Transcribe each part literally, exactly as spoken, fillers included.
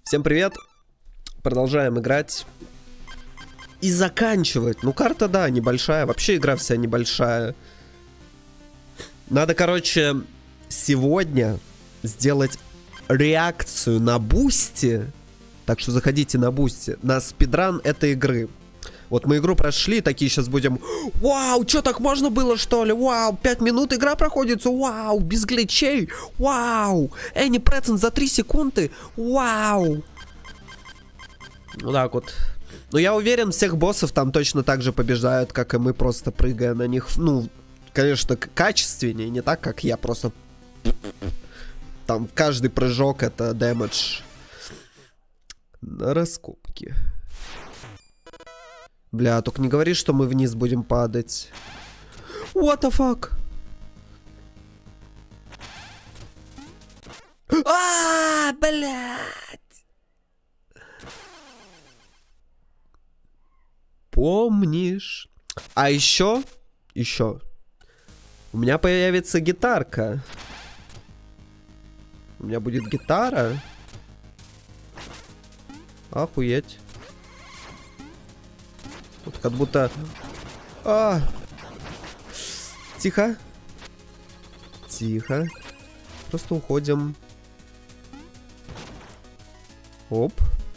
Всем привет! Продолжаем играть. И заканчивать. Ну, карта, да, небольшая. Вообще игра вся небольшая. Надо, короче, сегодня сделать реакцию на Бусти. Так что заходите на Бусти. На спидран этой игры. Вот мы игру прошли, такие сейчас будем... Вау, что так можно было, что ли? Вау, пять минут игра проходится. Вау, без гличей. Вау, Any процент за три секунды. Вау. Вот так вот. Но я уверен, всех боссов там точно так же побеждают, как и мы, просто прыгая на них. Ну, конечно, качественнее, не так, как я просто... Там каждый прыжок это дэмэдж. На раскопки. Бля, только не говори, что мы вниз будем падать. What the fuck? А, блядь. Помнишь? А еще, еще, у меня появится гитарка. У меня будет гитара. Охуеть. Вот как будто... А! Тихо. Тихо. Просто уходим. Оп.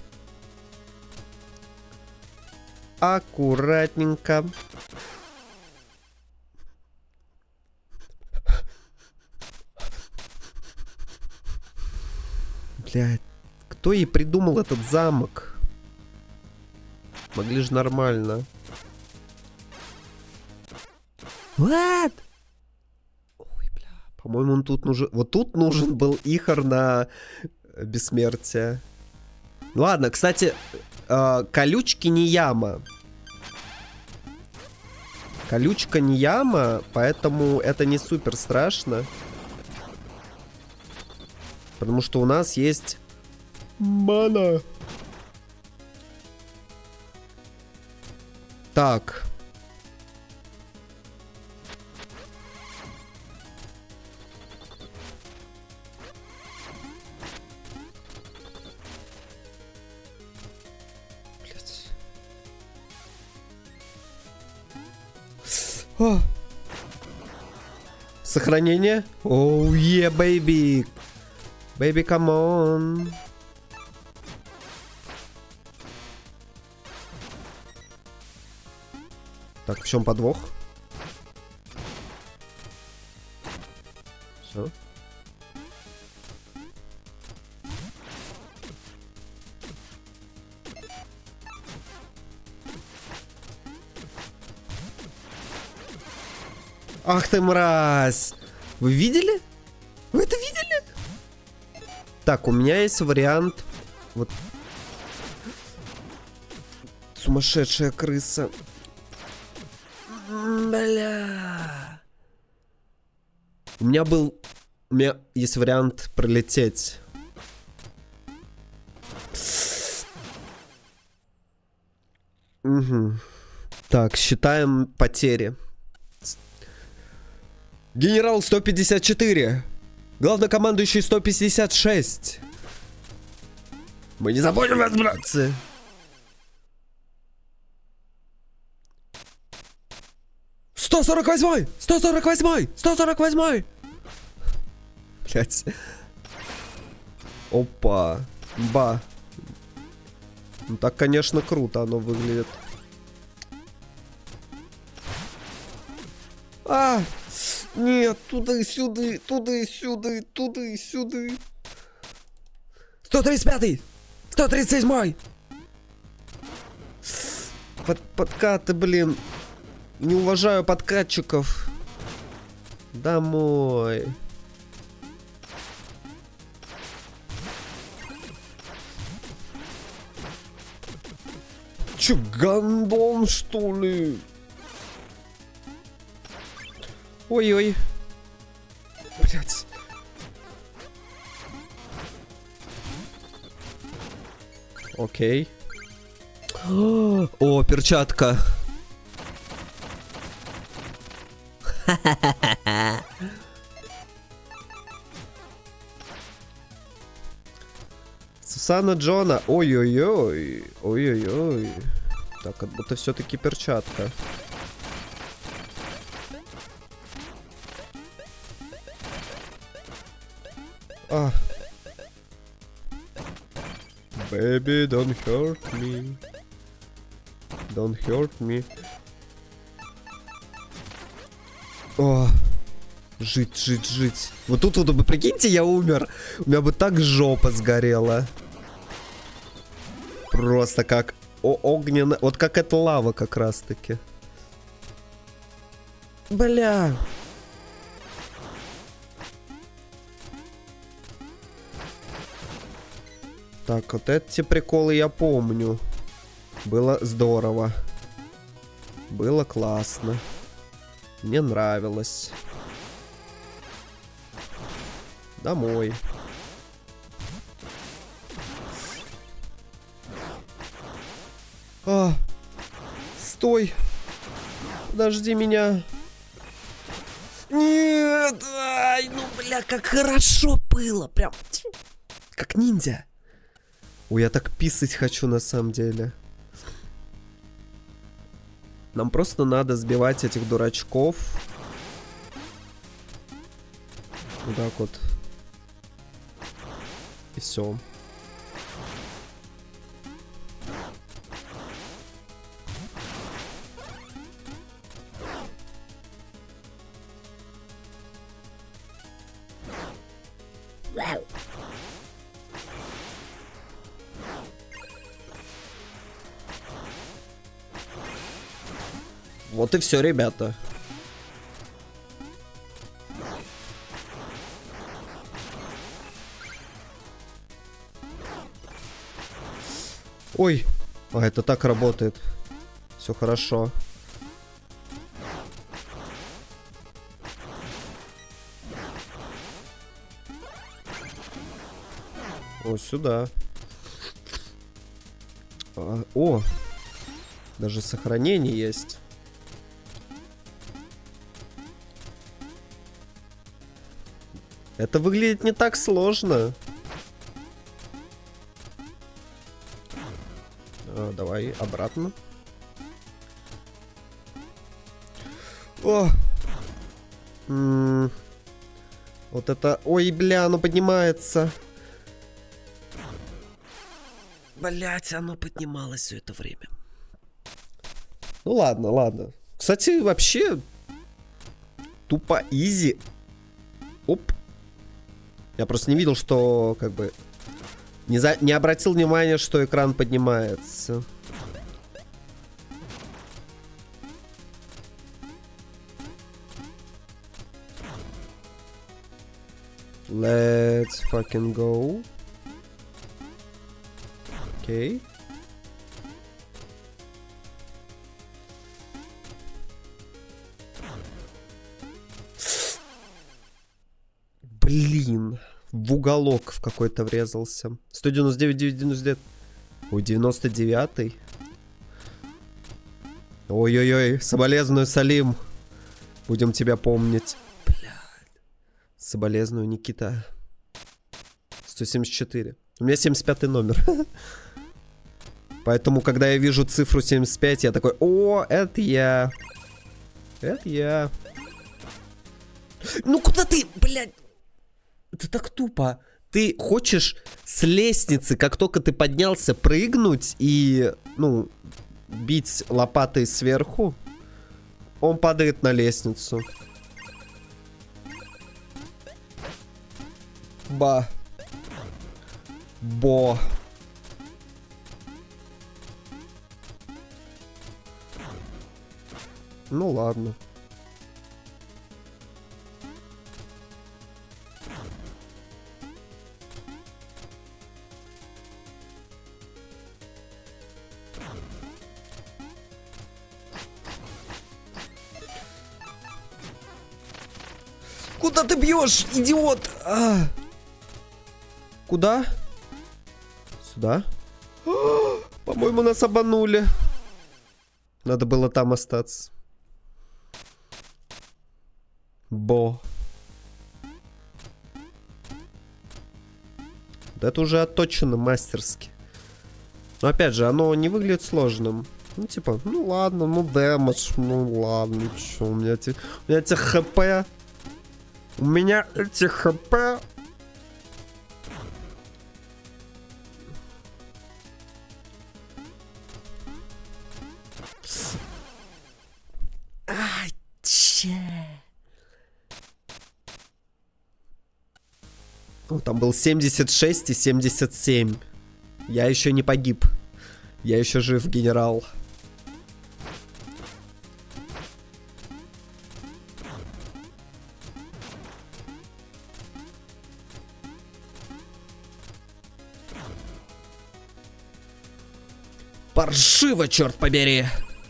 Аккуратненько. Блядь. Кто ей придумал этот замок? Могли же нормально. What? Ой, бля. По-моему, он тут нужен... Вот тут нужен был Ихар на бессмертие. Ладно, кстати, э, колючки не яма. Колючка не яма, поэтому это не супер страшно. Потому что у нас есть мана. Так. Блять. О. Сохранение. Оу, е, бэйби. Бэйби, камон. Так, в чем подвох? Все. Ах ты мразь! Вы видели? Вы это видели? Так, у меня есть вариант. Вот. Сумасшедшая крыса. Бля. У меня был... У меня есть вариант пролететь. Угу. Так, считаем потери. Генерал сто пятьдесят четыре. Главнокомандующий сто пятьдесят шесть. Мы не забудем вас, братцы. сто сорок восемь! сто сорок восемь! сто сорок восемь! Блять. Опа. Ба. Ну так, конечно, круто оно выглядит. А! Нет, туда и сюда, туда и сюда, туда и сюда. сто тридцать пятый! сто тридцать седьмой! Под, подкаты, блин. Не уважаю подкатчиков. Домой. Че, гандон, что ли? Ой-ой. Блять. Окей. О, перчатка. Сусана Джона. Ой-ой-ой. Ой-ой-ой. Так, как будто все-таки перчатка. А. Baby, don't hurt me. Don't hurt me. О. Жить, жить, жить. Вот тут вот, прикиньте, я умер. У меня бы так жопа сгорела. Просто как огненно. Вот как эта лава как раз таки. Бля. Так, вот эти приколы я помню. Было здорово. Было классно. Мне нравилось. Домой. А, стой. Подожди меня. Нет. Ай, ну, бля, как хорошо было. Прям как ниндзя. Ой, я так писать хочу на самом деле. Нам просто надо сбивать этих дурачков. Вот так вот. И все. Вот и все, ребята. Ой, а это так работает. Все хорошо. О, сюда. А, о, даже сохранение есть. Это выглядит не так сложно. А, давай обратно. О! М-м. Вот это... Ой, бля, оно поднимается. Блять, оно поднималось все это время. Ну ладно, ладно. Кстати, вообще... Тупо изи. Оп. Я просто не видел, что, как бы... Не, за... не обратил внимания, что экран поднимается. Let's fucking go. Окей. Okay. Блин. В уголок в какой-то врезался. сто девяносто девять, девяносто девять. Ой, девяносто девятый. Ой-ой-ой, соболезную, Салим. Будем тебя помнить. Блядь. Соболезную, Никита. сто семьдесят четыре. У меня семьдесят пятый номер. Поэтому, когда я вижу цифру семьдесят пять, я такой: о, это я. Это я. Ну куда ты, блядь? Это так тупо. Ты хочешь с лестницы, как только ты поднялся, прыгнуть и, ну, бить лопатой сверху? Он падает на лестницу. Ба. Бо. Ну ладно. Куда ты бьешь, идиот? А. Куда? Сюда? По-моему, нас обманули. Надо было там остаться. Бо. Вот это уже отточено мастерски. Но опять же, оно не выглядит сложным. Ну, типа, ну ладно, ну дэмэдж, ну ладно, чё, у меня эти, у меня эти хп. У меня эти хп. Ай, че. Ну, там был семьдесят шесть и семьдесят семь. Я еще не погиб. Я еще жив, генерал. Паршиво, черт побери.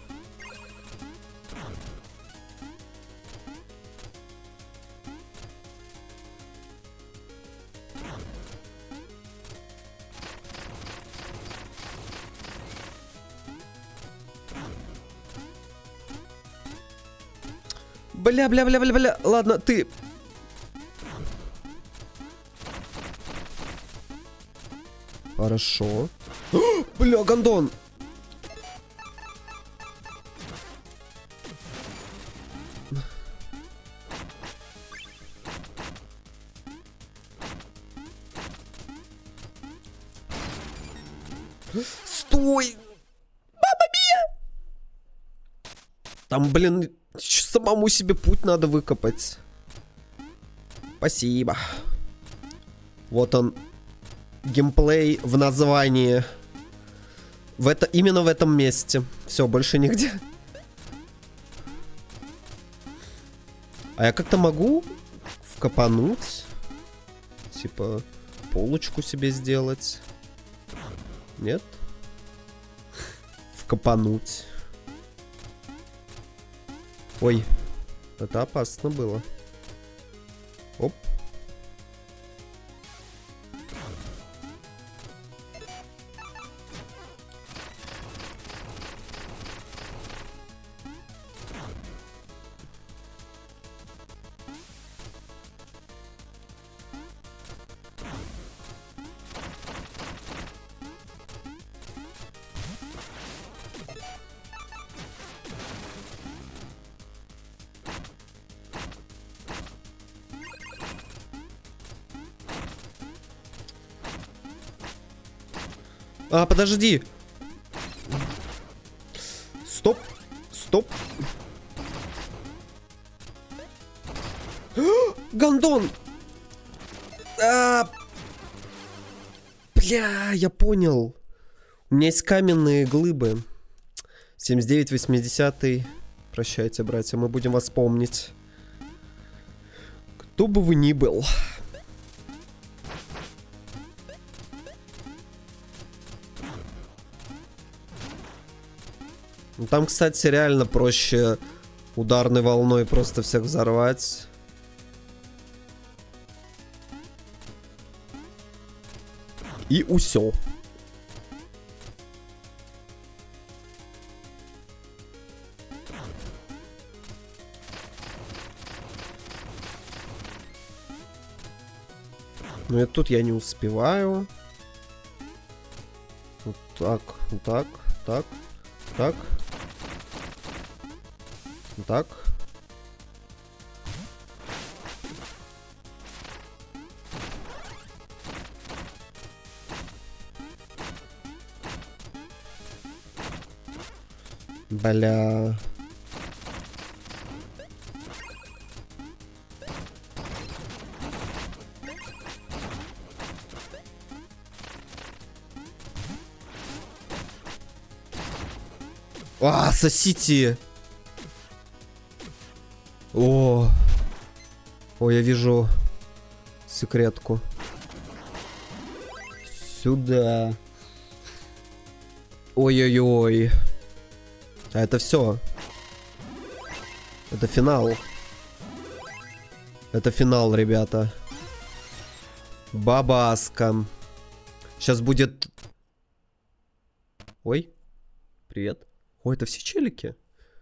Бля-бля-бля-бля-бля. Ладно, ты... Хорошо. О, бля, гондон. Стой! Мама мия! Там, блин, самому себе путь надо выкопать. Спасибо. Вот он. Геймплей в названии. В это, именно в этом месте. Все, больше нигде. А я как-то могу вкопануть? Типа, полочку себе сделать? Нет? Вкопануть. Ой, это опасно было. Оп. А, подожди. Стоп. Стоп. Гондон. А, бля, я понял. У меня есть каменные глыбы. семьдесят девять восьмидесятый. Прощайте, братья, мы будем вас помнить. Кто бы вы ни был. Там, кстати, реально проще ударной волной просто всех взорвать. И усё. Ну и тут я не успеваю. Вот так, вот так, так, так. Так. Бля. А, сосите. О, о, я вижу секретку. Сюда. Ой-ой-ой. А это все. Это финал. Это финал, ребята. Бабаска. Сейчас будет... Ой. Привет. Ой, это все челики?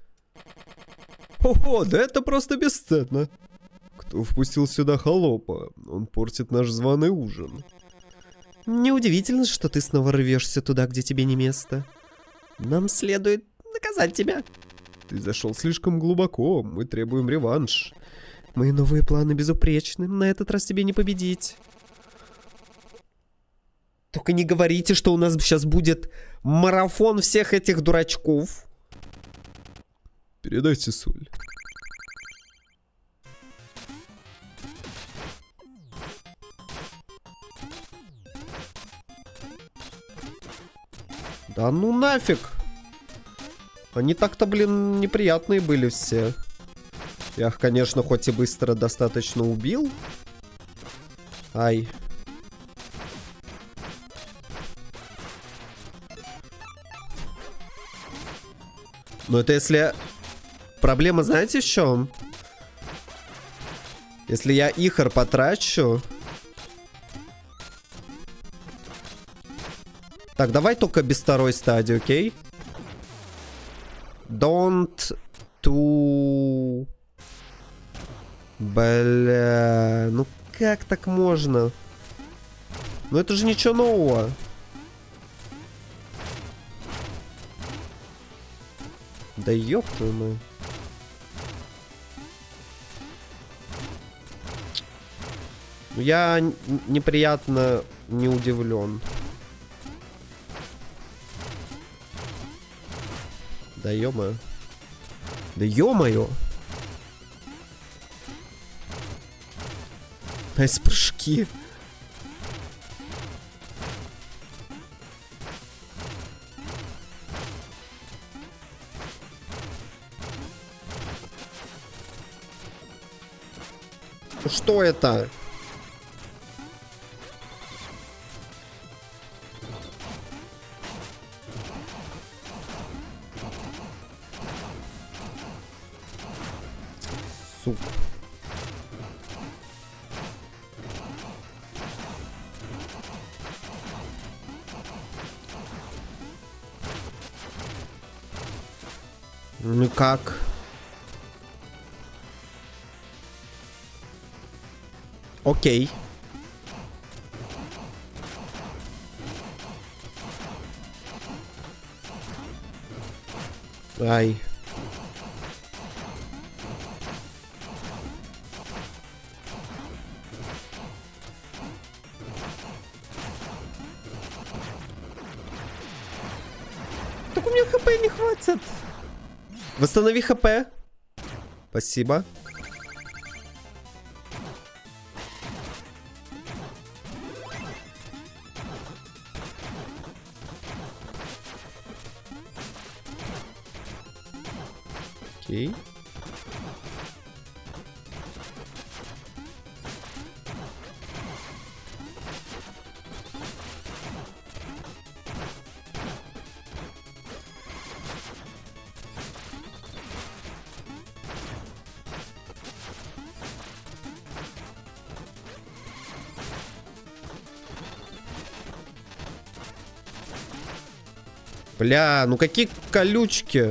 Ого, да это просто бесценно. Кто впустил сюда холопа? Он портит наш званый ужин. Неудивительно, что ты снова рвешься туда, где тебе не место. Нам следует наказать тебя. Ты зашел слишком глубоко. Мы требуем реванш. Мои новые планы безупречны. На этот раз тебе не победить. Только не говорите, что у нас сейчас будет марафон всех этих дурачков. Передайте соль. Да ну нафиг. Они так-то, блин, неприятные были все. Я их, конечно, хоть и быстро достаточно убил. Ай. Но это если... Проблема, знаете, в чем? Если я ихор потрачу... Так, давай только без второй стадии, окей? Don't to... Бля... Ну как так можно? Ну это же ничего нового. Да ёб твою мать. Я неприятно не удивлен. Да ё-моё. Да ё-моё. Найс прыжки. Что это? Сука. Ну как? Окей. Ай. Так у меня хп не хватит. Восстанови хп. Спасибо. Окей. Бля, ну какие колючки.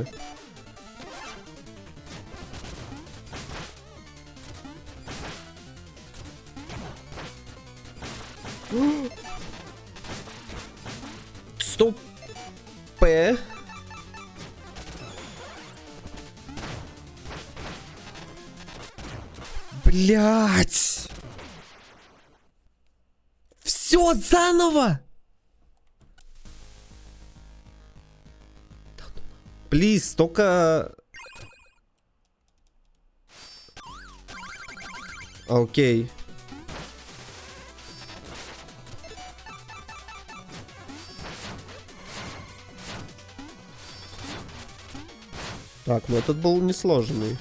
Стоп. П. Блять. Все заново. Плиз, только... Окей. Так, ну этот был несложный.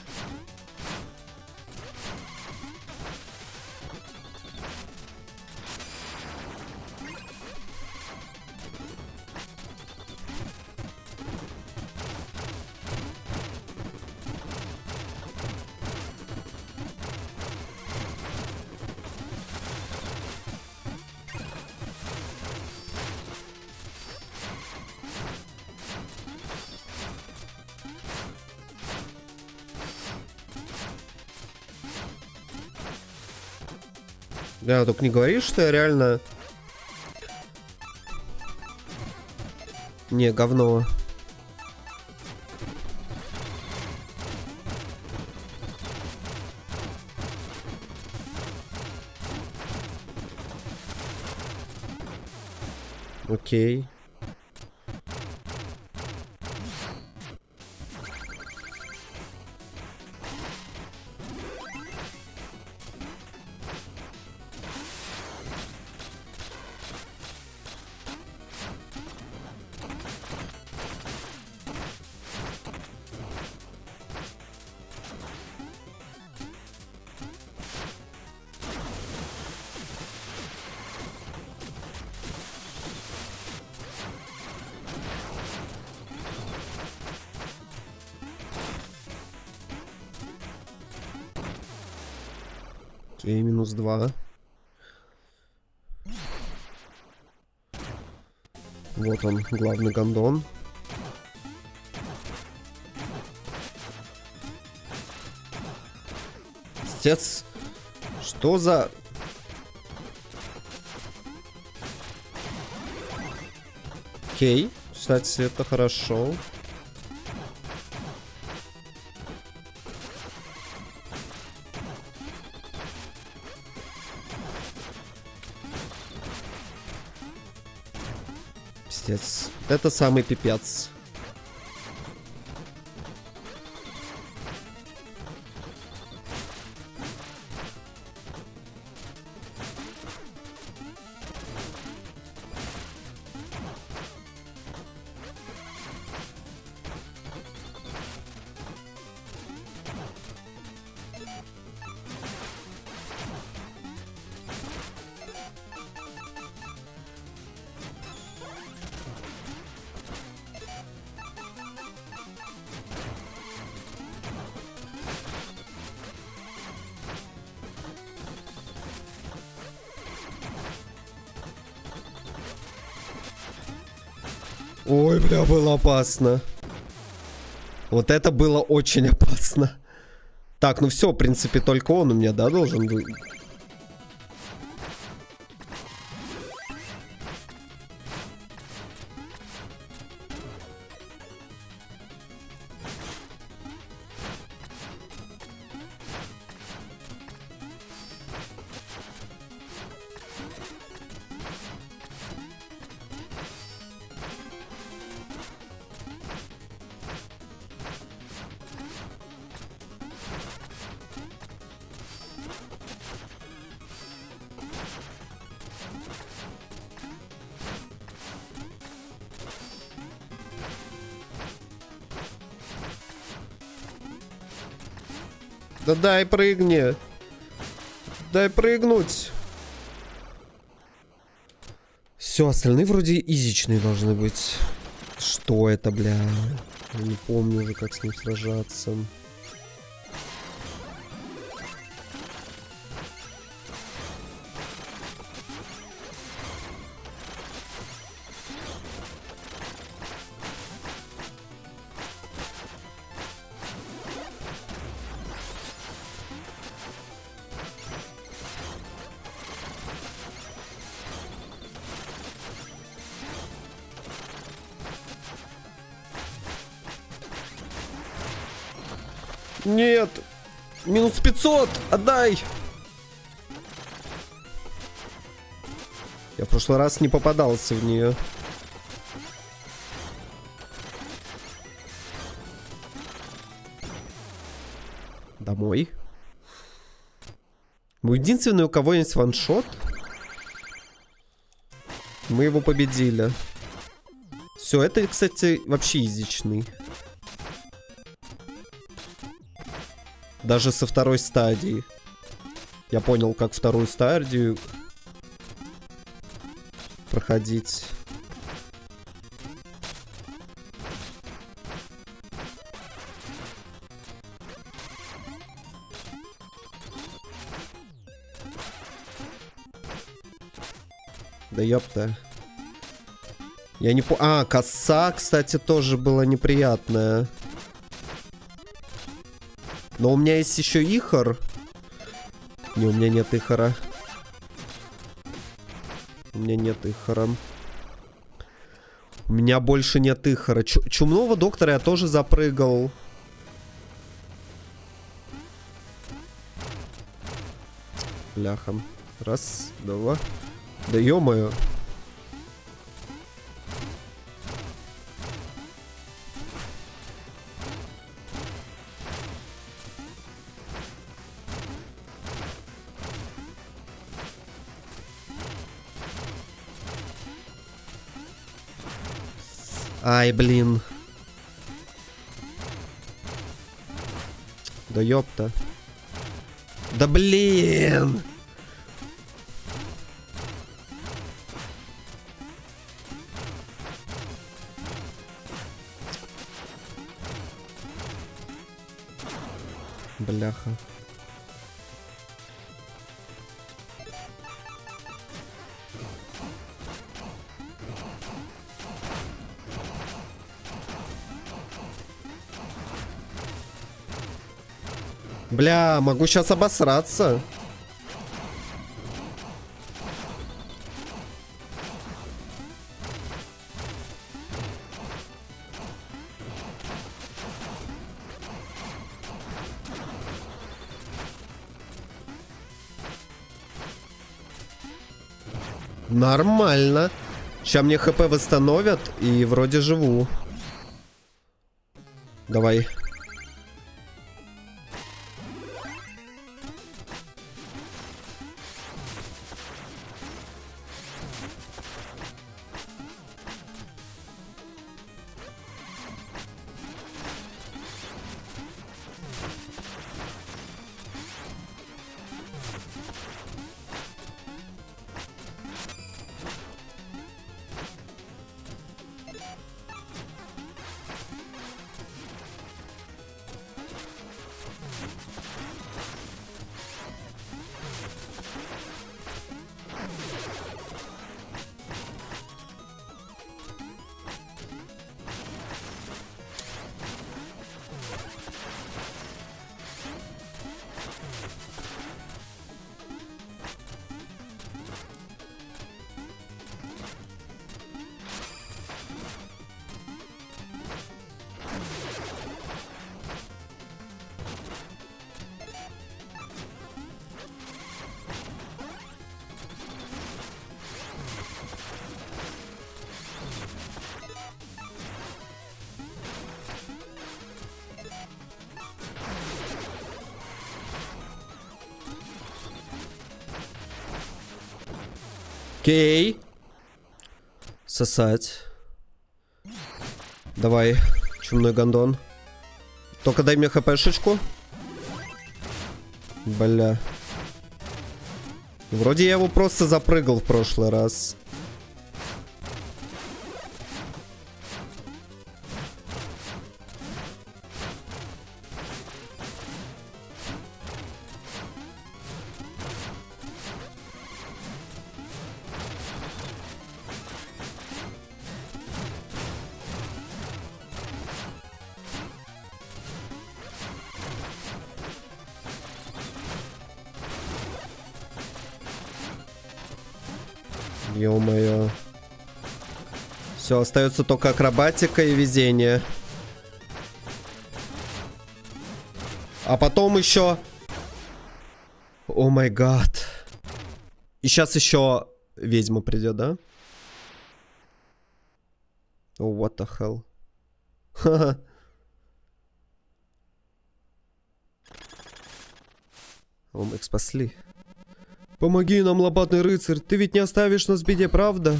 Да, только не говори, что я реально Не, говно. Окей. Окей, минус два. Вот он, главный гондон. Стец. Что за... Окей. Кстати, это хорошо. Пиздец. Это самый пипец. Ой, бля, было опасно. Вот это было очень опасно. Так, ну все, в принципе, только он у меня, да, должен быть? Да дай прыгни. Дай прыгнуть. Все, остальные вроде изичные должны быть. Что это, бля? Я не помню уже, как с ним сражаться. Нет! Минус пятьсот! Отдай! Я в прошлый раз не попадался в нее. Домой. Мы единственные, у кого есть ваншот. Мы его победили. Все, это, кстати, вообще изичный. Даже со второй стадии. Я понял, как вторую стадию проходить. Да ёпта. Я не по... А, коса, кстати, тоже была неприятная. Но у меня есть еще Ихор. Не, у меня нет Ихора. У меня нет Ихора. У меня больше нет ихора. Чу чумного доктора я тоже запрыгал. Бляха. Раз, два. Да ё-моё. Ай, блин. Да ёпта. Да блин. Бляха. Бля, могу сейчас обосраться. Нормально. Сейчас мне хп восстановят и вроде живу. Давай. Окей. Сосать. Давай, чумной гондон. Только дай мне хпшечку. Бля. Вроде я его просто запрыгал в прошлый раз. Ё-моё. Все, остается только акробатика и везение. А потом еще... О май гад. И сейчас еще ведьма придет, да? О, oh, what the hell. Ха-ха. О, мы их спасли. Помоги нам, лопатный рыцарь. Ты ведь не оставишь нас в беде, правда?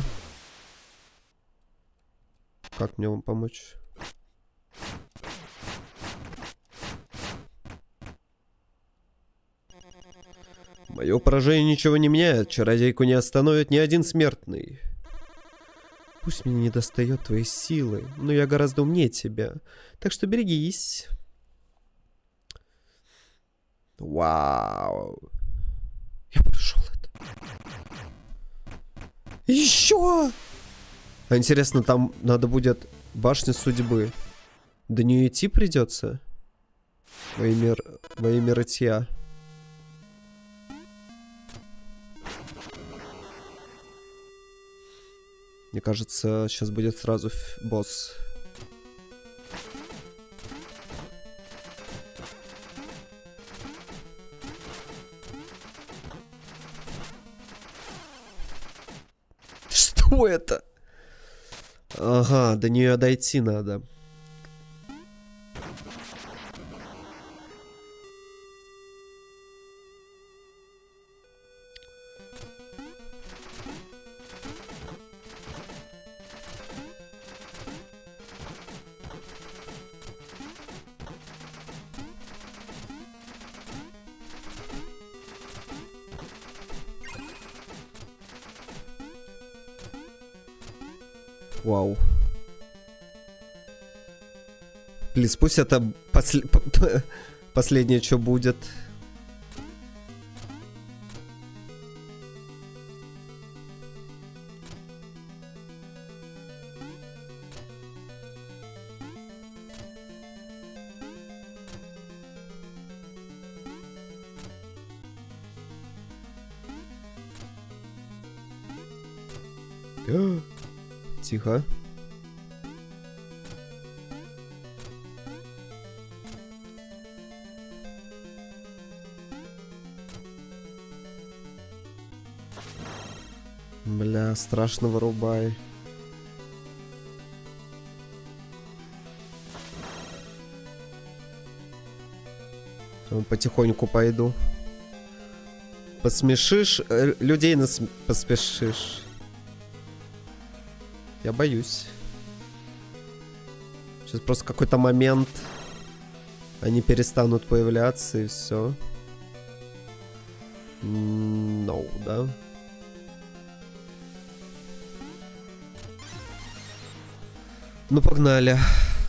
Как мне вам помочь? Мое поражение ничего не меняет. Чародейку не остановит ни один смертный. Пусть мне не достает твоей силы, но я гораздо умнее тебя. Так что берегись. Вау. Я прошел это. Еще! А интересно, там надо будет башня судьбы. До нее идти придется? Во имя, во имя рытья. Мне кажется, сейчас будет сразу босс. Что это? Ага, до нее дойти надо. Вау. Плиз, пусть это посл... последнее, что будет. Тихо. Бля, страшно вырубай. Потихоньку пойду. Посмешишь, э, людей нас поспешишь. Я боюсь. Сейчас просто какой-то момент они перестанут появляться и все. No, да? Ну, погнали.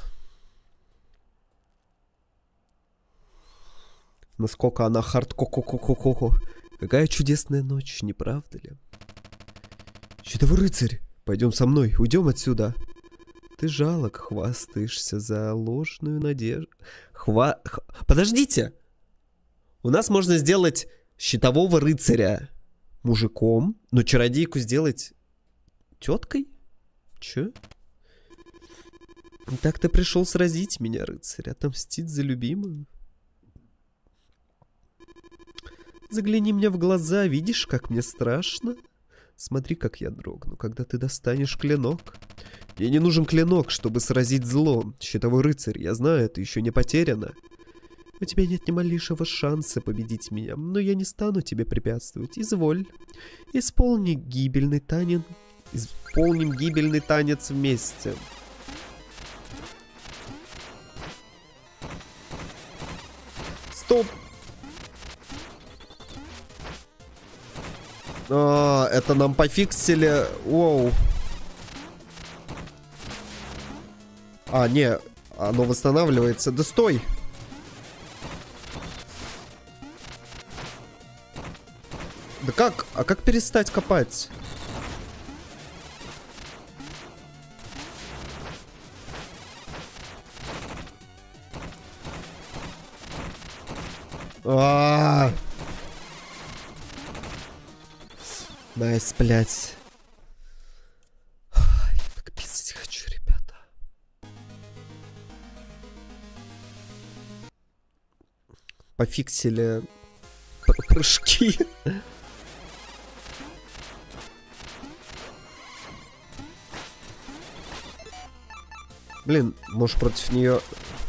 Насколько она хардко-ко-ко-ко-ко. Какая чудесная ночь, не правда ли? Щитовый рыцарь, пойдем со мной, уйдем отсюда. Ты жалок, хвастаешься за ложную надежду. Хва... Х... Подождите! У нас можно сделать щитового рыцаря мужиком, но чародейку сделать теткой? Че? Так ты пришел сразить меня, рыцарь, отомстить за любимую? Загляни мне в глаза, видишь, как мне страшно? Смотри, как я дрогну, когда ты достанешь клинок. Мне не нужен клинок, чтобы сразить зло. Щитовой рыцарь, я знаю, это еще не потеряно. У тебя нет ни малейшего шанса победить меня, но я не стану тебе препятствовать. Изволь. Исполни гибельный танец. Исполним гибельный танец вместе. Стоп! А, это нам пофиксили. Воу. А, не, оно восстанавливается. Да стой! Да как? А как перестать копать? А-а-а! Найс, блядь. Я так писать хочу, ребята. Пофиксили прыжки. Блин, может против нее...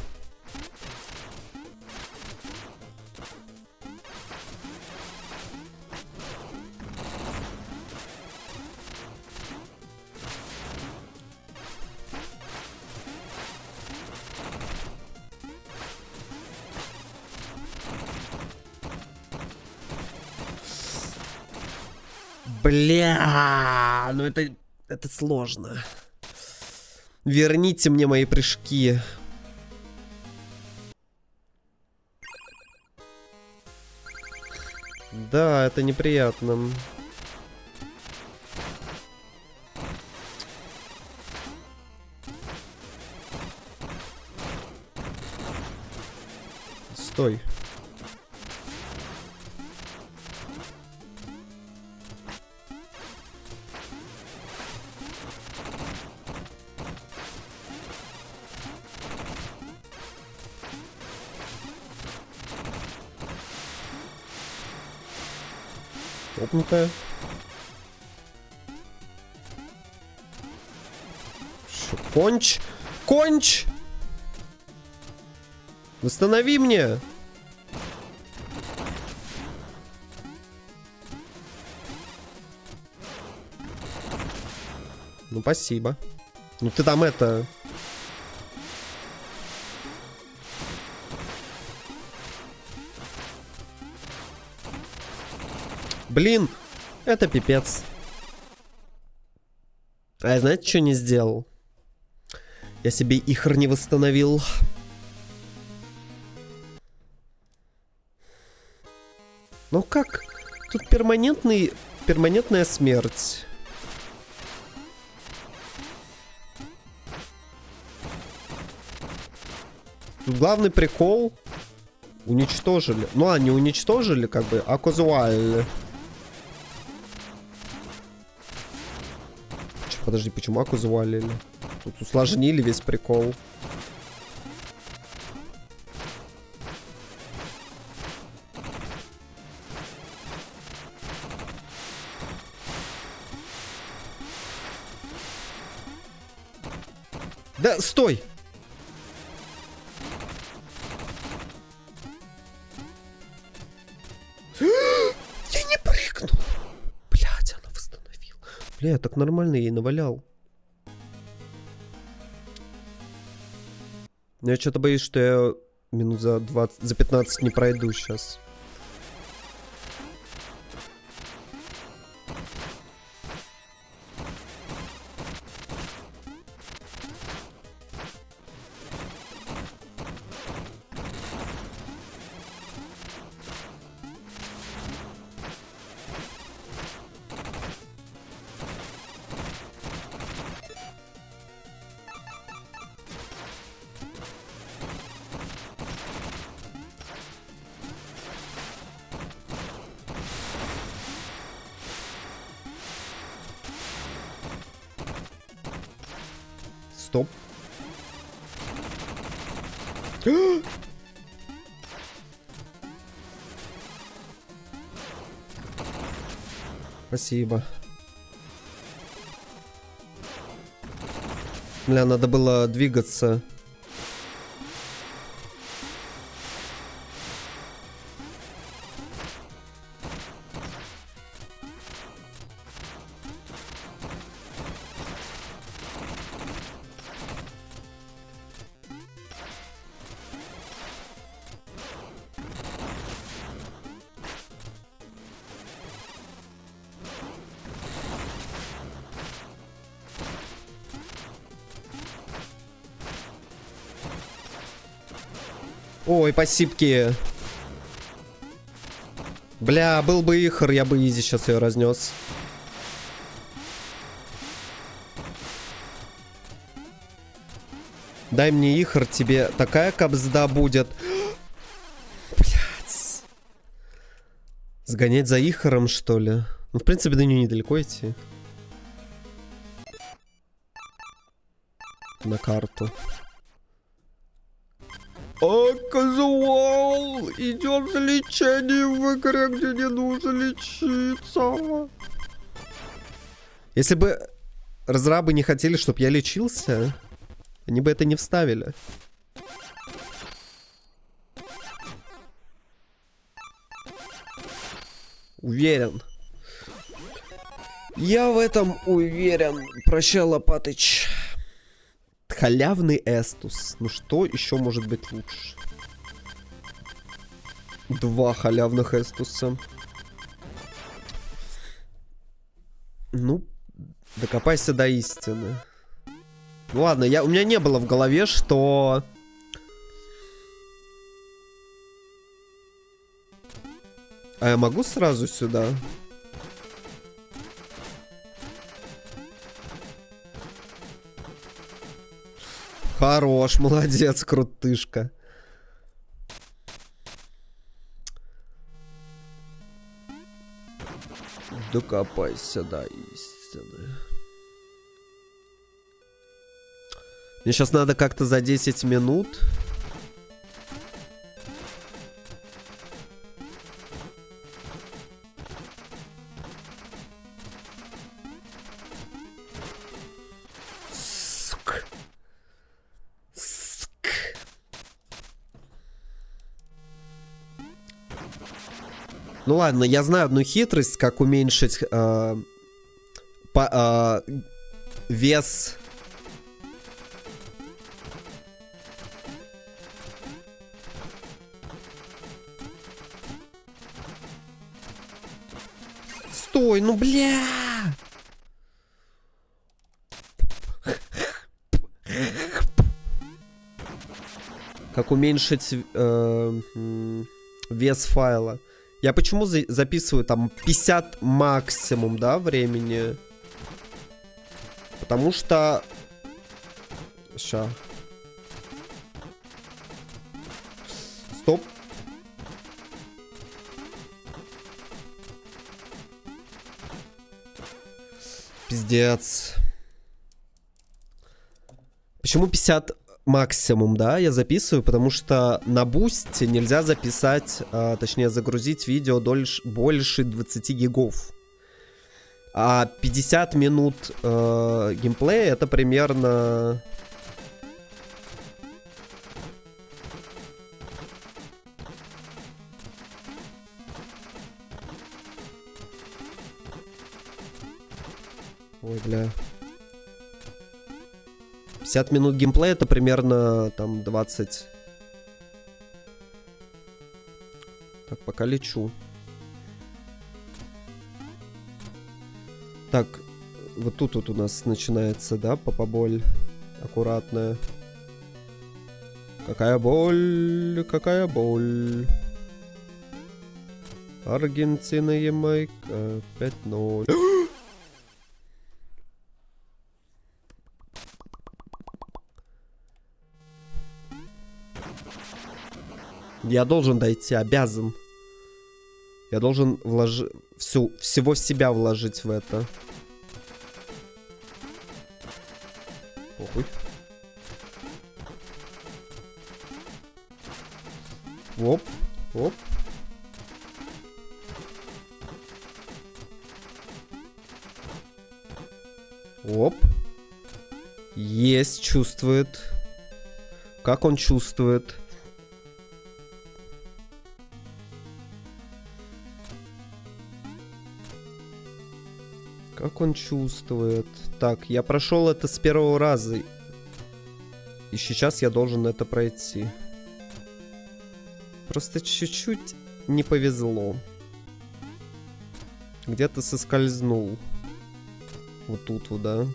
Бля, ну это, это сложно. Верните мне мои прыжки. Да, это неприятно. Стой. Топнутая. Шо, конч! Конч! Восстанови мне! Ну, спасибо. Ну, ты там это... Блин, это пипец. А я знаете, что не сделал? Я себе ихр не восстановил. Ну как? Тут перманентный... перманентная смерть. Тут главный прикол. Уничтожили. Ну, а не уничтожили, как бы, а казуально. Че, подожди, почему аказуалили? Тут усложнили весь прикол. Да, стой! Я не прыгнул! Блядь, она восстановила. Бля, я так нормально ей навалял. Но я что-то боюсь, что я минут за двадцать, за пятнадцать не пройду сейчас. Стоп. Спасибо. Бля, надо было двигаться. Ой, спасибки. Бля, был бы ихр, я бы изи сейчас ее разнес. Дай мне ихр, тебе такая кабзда будет. Блядь. Сгонять за ихром, что ли? Ну, в принципе, до нее недалеко идти. На карту. А, казуал! Идем за лечением в игре, где не нужно лечиться. Если бы разрабы не хотели, чтобы я лечился, они бы это не вставили. Уверен. Я в этом уверен. Прощай, Лопатыч. Халявный Эстус. Ну что еще может быть лучше? Два халявных Эстуса. Ну, докопайся до истины. Ну ладно, я, у меня не было в голове, что... А я могу сразу сюда? Хорош, молодец, крутышка. Докопайся до истины. Мне сейчас надо как-то за десять минут. Ну ладно, я знаю одну хитрость, как уменьшить э, по, э, вес... Стой, ну бля! Как уменьшить э, вес файла. Я почему за записываю там пятьдесят максимум, да, времени? Потому что... Ща. Стоп. Пиздец. Почему пятьдесят максимум, да, я записываю? Потому что на бусте нельзя записать, а, точнее загрузить видео дольше, больше двадцати гигов. А пятьдесят минут э, геймплея это примерно... Ой, бля. пятьдесят минут геймплея это примерно там двадцать. Так, пока лечу. Так, вот тут вот у нас начинается, да, попоболь аккуратная. Какая боль, какая боль. Аргентина, Ямайка, пять ноль. Я должен дойти, обязан. Я должен вложить... Всю... Всего себя вложить в это. Похуй. Оп, оп. Оп. Есть, чувствует. Как он чувствует? Как он чувствует? Так, я прошел это с первого раза. И сейчас я должен это пройти. Просто чуть-чуть не повезло. Где-то соскользнул. Вот тут вот, да?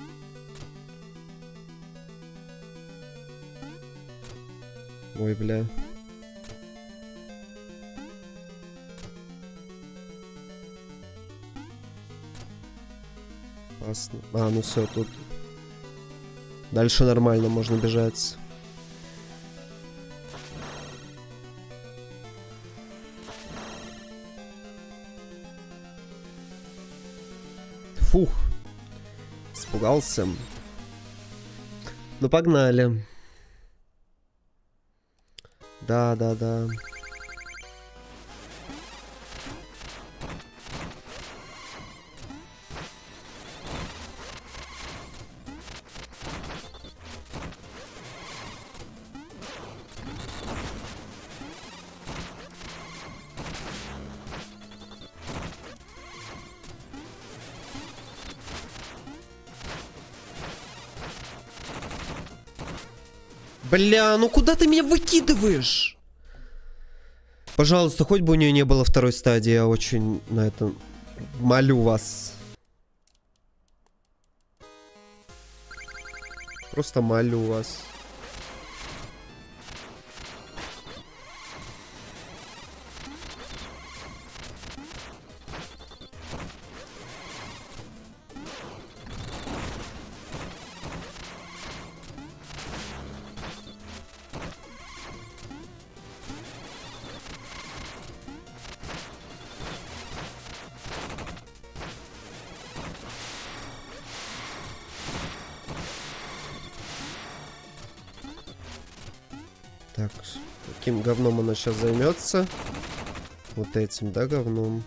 Ой, бля. Опасно. А, ну все, тут. Дальше нормально, можно бежать. Фух. Испугался. Ну, погнали. Да, да, да. Бля, ну куда ты меня выкидываешь? Пожалуйста, хоть бы у нее не было второй стадии, я очень на это молю вас. Просто молю вас. Так, каким говном она сейчас займется? Вот этим, да, говном?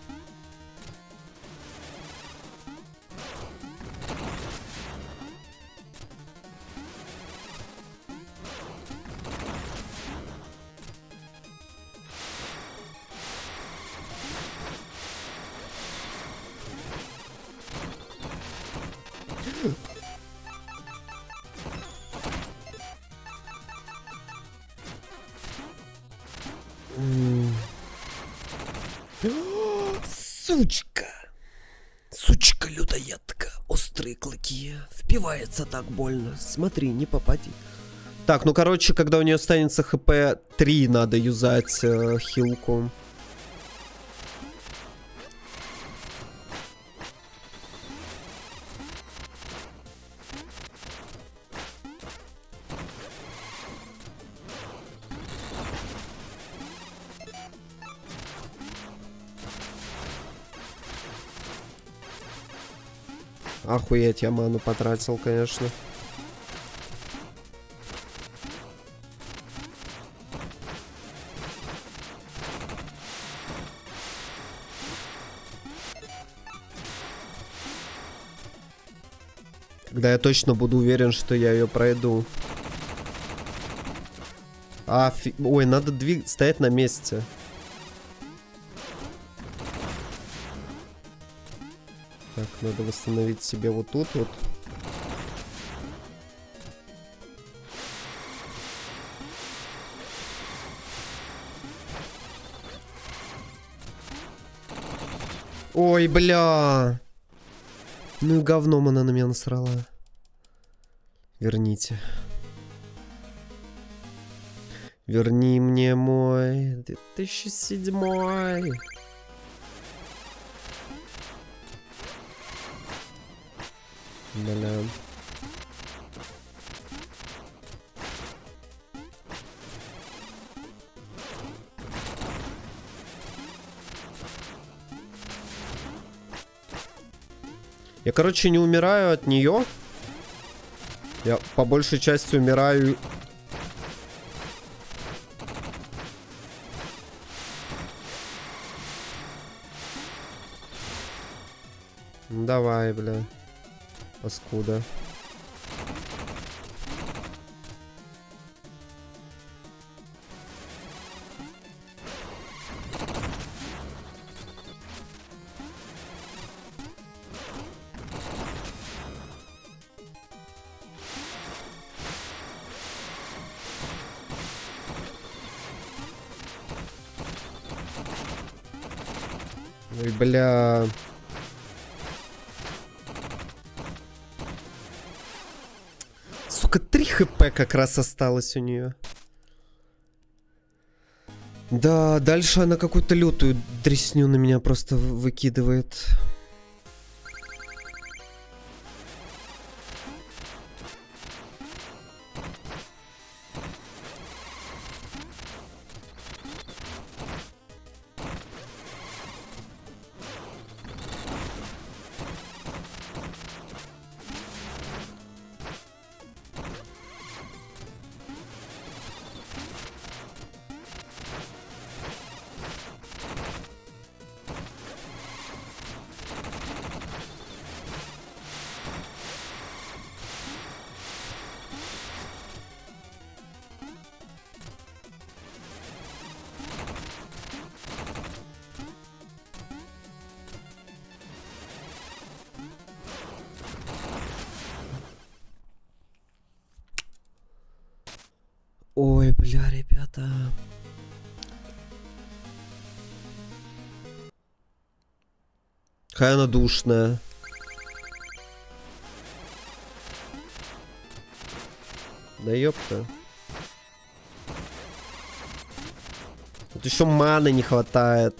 Сучка. Сучка-людоедка. Острые клыки. Впивается так больно. Смотри, не попади. Так, ну короче, когда у нее останется хп три, надо юзать э, хилку. Охуеть, я ману потратил, конечно. Когда я точно буду уверен, что я ее пройду. А, фи... Ой, надо двиг... стоять на месте. Так, надо восстановить себе вот тут вот. Ой, бля. Ну и говном она на меня насрала. Верните. Верни мне мой две тысячи седьмой. Бля. Я, короче, не умираю от нее. Я по большей части умираю. Давай, бля. Паскуда. Ой, бля. Сука, три хп как раз осталось у нее. Да, дальше она какую-то лютую дресню на меня просто выкидывает. Ой, бля, ребята. Какая она душная. Да ёпта. Тут еще маны не хватает.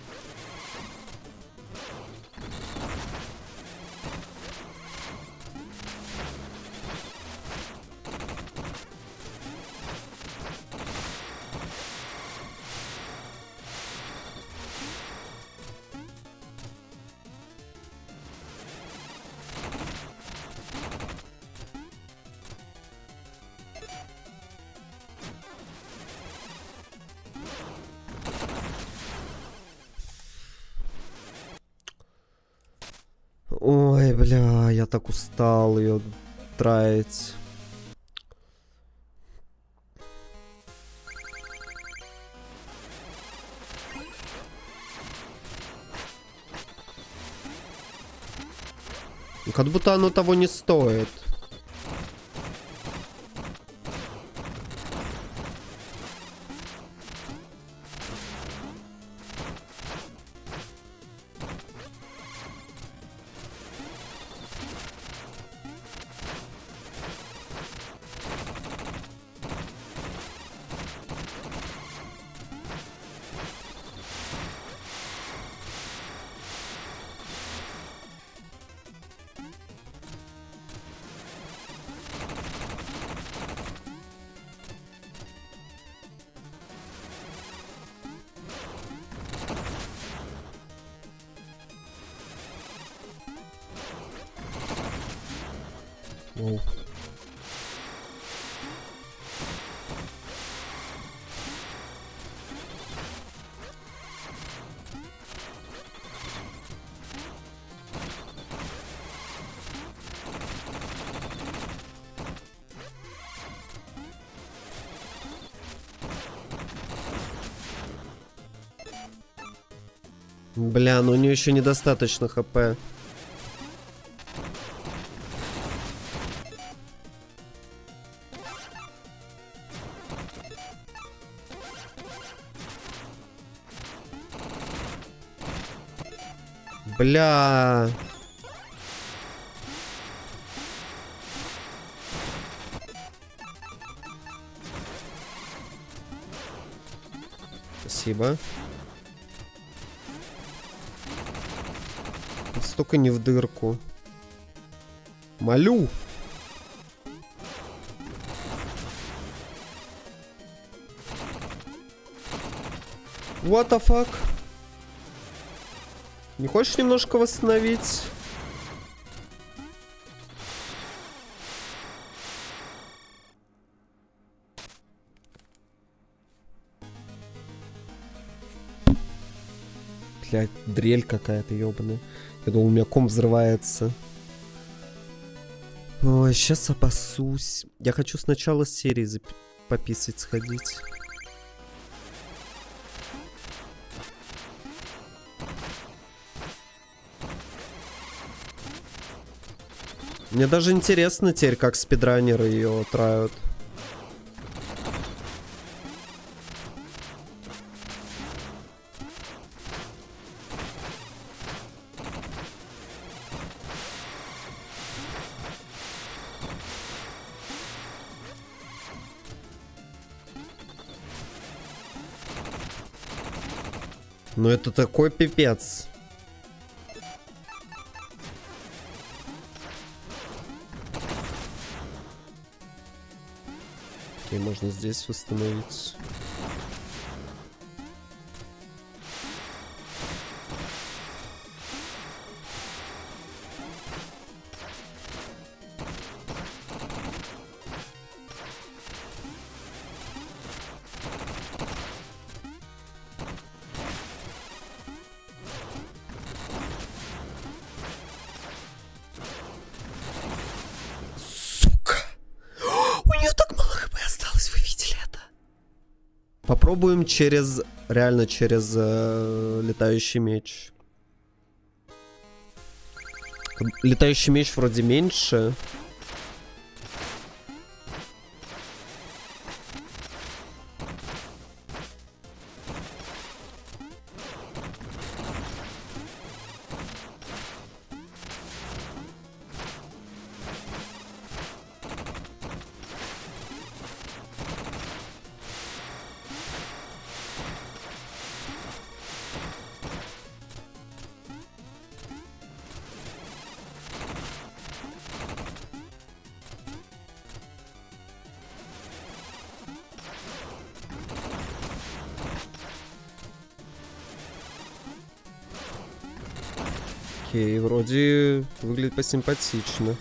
Ой, бля, я так устал ее траить. Как будто оно того не стоит. Оу. Бля, ну у нее еще недостаточно хп. Бля. Спасибо. Столько не в дырку. Молю. What the fuck? Не хочешь немножко восстановить? Блядь, дрель какая-то ёбаная. Я думал, у меня комп взрывается. Ой, сейчас опасусь. Я хочу сначала серии зап... пописать, сходить. Мне даже интересно теперь, как спидранеры ее трают. Ну это такой пипец. Окей, можно здесь восстановить. Попробуем через, реально через э, летающий меч. Летающий меч вроде меньше. Окей, вроде выглядит посимпатично.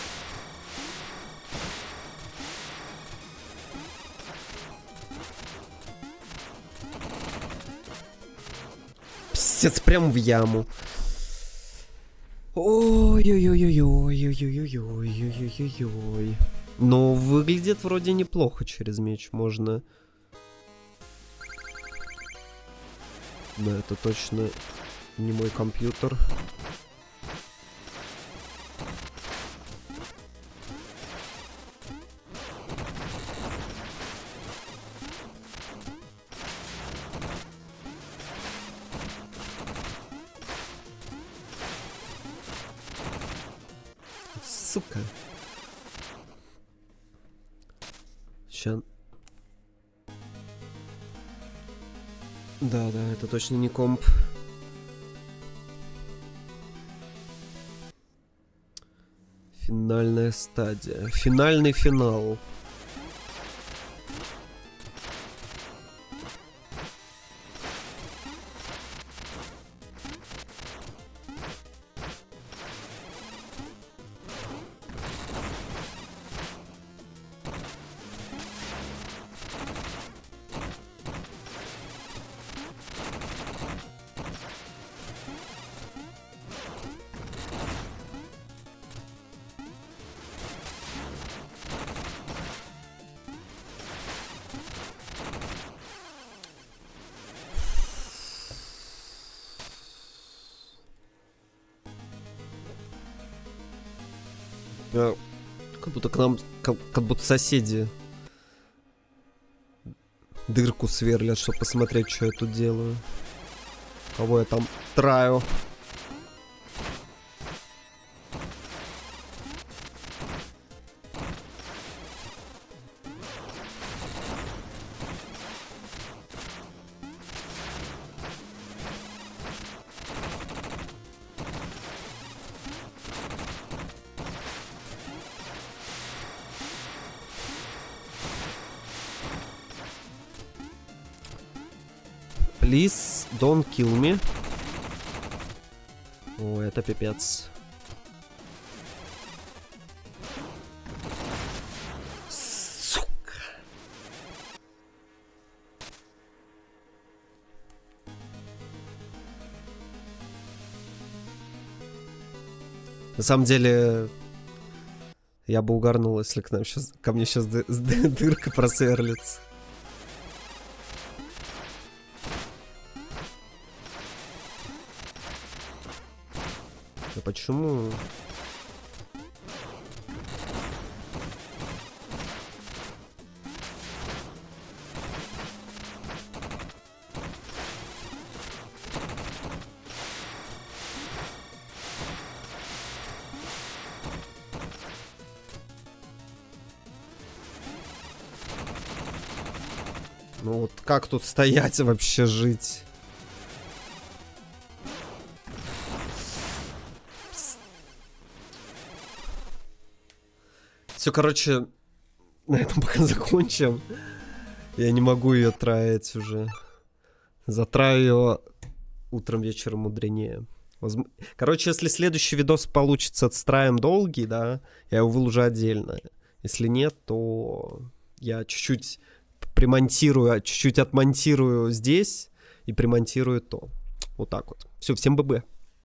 Пиздец, прям в яму. Ой-ой-ой-ой-ой-ой-ой-ой-ой-ой-ой-ой. Но выглядит вроде неплохо через меч. Можно... Да, это точно не мой компьютер. Сука. Ща. Да, да, это точно не комп. Финальная стадия. Финальный финал. Я... Как будто к нам, как, как будто соседи дырку сверлят, чтобы посмотреть, что я тут делаю. Кого я там траю. Please don't kill me. О, это пипец. Сука. На самом деле, я бы угорнул, если к нам сейчас, ко мне сейчас ды ды дырка просверлится. А почему? Ну вот как тут стоять и вообще жить? Все, короче, на этом пока закончим. Я не могу ее траить уже. Затраю ее утром, вечером мудренее. Возм... Короче, если следующий видос получится с траем долгий, да, я его выложу отдельно. Если нет, то я чуть-чуть примонтирую, чуть-чуть отмонтирую здесь и примонтирую то. Вот так вот. Все, всем бэ бэ.